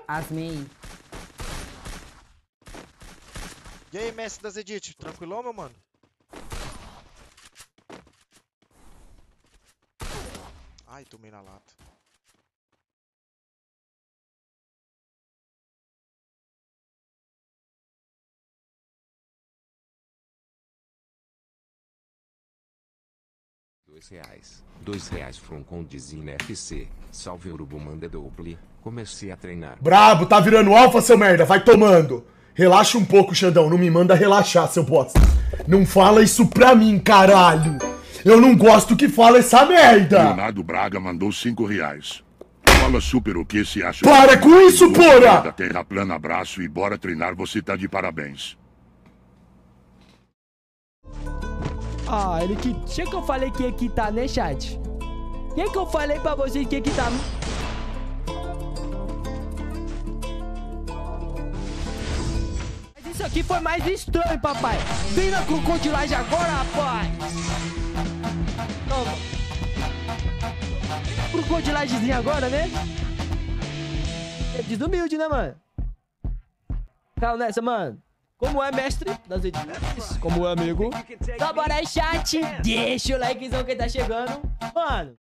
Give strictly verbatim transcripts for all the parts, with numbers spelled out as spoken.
Asmei. E aí, mestre das Edit, tranquilão, meu mano? Ai, tomei na lata. Dois reais. Dois reais from Condizine F C. Salve Urubu manda doble. Comecei a treinar. Brabo, tá virando alfa, seu merda. Vai tomando. Relaxa um pouco, Xandão. Não me manda relaxar, seu bosta. Não fala isso pra mim, caralho. Eu não gosto que fala essa merda. Leonardo Braga mandou cinco reais. Fala super o que se acha. Para com isso, porra! Da terra plana, abraço e bora treinar, você tá de parabéns. Ah, ele que... Tinha que eu falei que ia quitar, né, chat? Quem que eu falei pra vocês que ia quitar? Mas isso aqui foi mais estranho, papai. Vem na crocodilagem agora, rapaz. Toma. Crocodilagemzinha agora, né? É desumilde, né, mano? Calma nessa, mano. Como é, mestre das editoras? Como é, amigo? Então bora aí, chat. Deixa o likezão que tá chegando. Mano.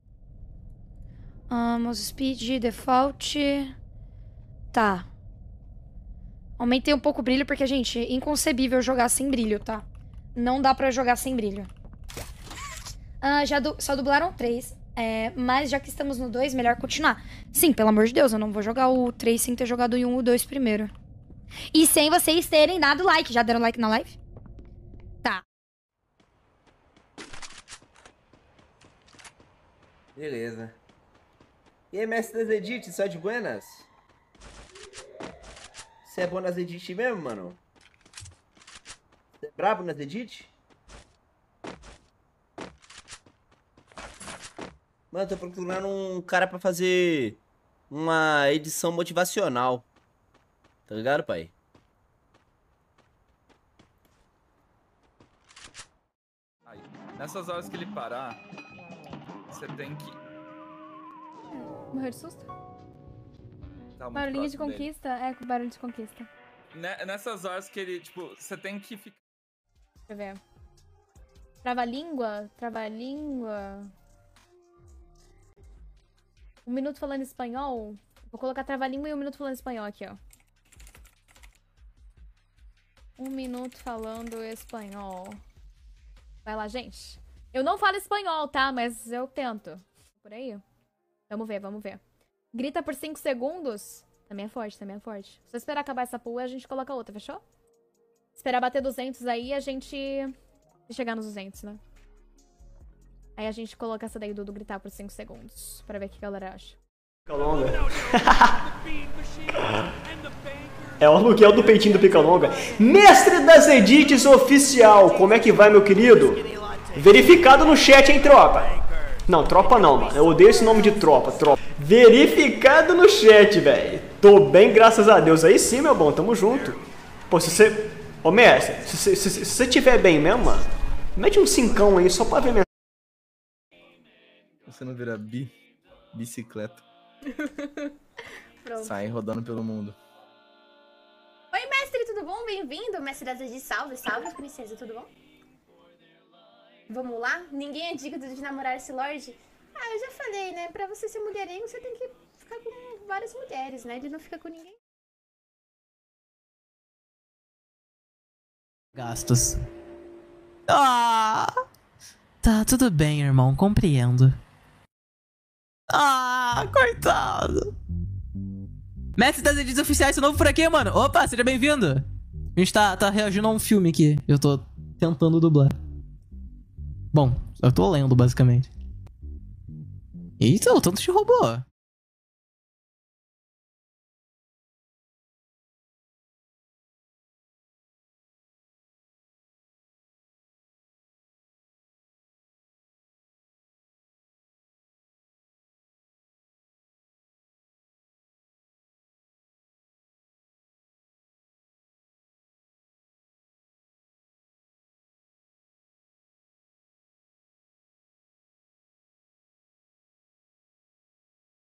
Um, speed, default. Tá. Aumentei um pouco o brilho porque, gente, é inconcebível jogar sem brilho, tá? Não dá pra jogar sem brilho. Uh, já du só dublaram três. É, mas já que estamos no dois, melhor continuar. Sim, pelo amor de Deus, eu não vou jogar o três sem ter jogado o um e o dois primeiro. E sem vocês terem dado like. Já deram like na live? Tá. Beleza. E aí, mestre das edits, só de buenas? Você é bom nas edits mesmo, mano? Você é brabo nas edits? Mano, tô procurando um cara pra fazer uma edição motivacional. Tá ligado, pai? Aí, nessas horas que ele parar, você tem que... Morreu de susto? Tá Barulhinho de conquista? Dele. É, com barulho de conquista. Nessas horas que ele, tipo, você tem que ficar... Deixa eu ver. Trava-língua? Trava-língua... Um minuto falando espanhol? Vou colocar trava-língua e um minuto falando espanhol aqui, ó. Um minuto falando espanhol. Vai lá, gente. Eu não falo espanhol, tá? Mas eu tento. Por aí. Vamos ver, vamos ver. Grita por cinco segundos. Também é forte, também é forte. Só esperar acabar essa pool e a gente coloca outra, fechou? Esperar bater duzentos aí, a gente... chegar nos duzentos, né? Aí a gente coloca essa daí do, do gritar por cinco segundos. Pra ver o que a galera acha. Longa. É o aluguel do peitinho do Pica Longa. Mestre das edits oficial. Como é que vai, meu querido? Verificado no chat, hein, tropa? Não, tropa não, mano. Eu odeio esse nome de tropa, tropa. Verificado no chat, velho. Tô bem, graças a Deus. Aí sim, meu bom, tamo junto. Pô, se você... Ô, mestre, se, se, se, se você tiver bem mesmo, mano, mete um cincão aí só pra ver minha... Você não vira bi... bicicleta. Sai rodando pelo mundo. Oi, mestre, tudo bom? Bem-vindo, mestre das edits. Salve, salve, princesa, tudo bom? Vamos lá? Ninguém é digno de namorar esse lorde? Ah, eu já falei, né? Pra você ser mulherengo, você tem que ficar com várias mulheres, né? Ele não fica com ninguém. Gastos. Ah! Tá, tudo bem, irmão, compreendo. Ah, coitado. Mestre das edits oficiais, seu novo por aqui, mano. Opa, seja bem-vindo. A gente tá, tá reagindo a um filme aqui. Eu tô tentando dublar. Bom, eu tô lendo, basicamente. Eita, o tanto de robô.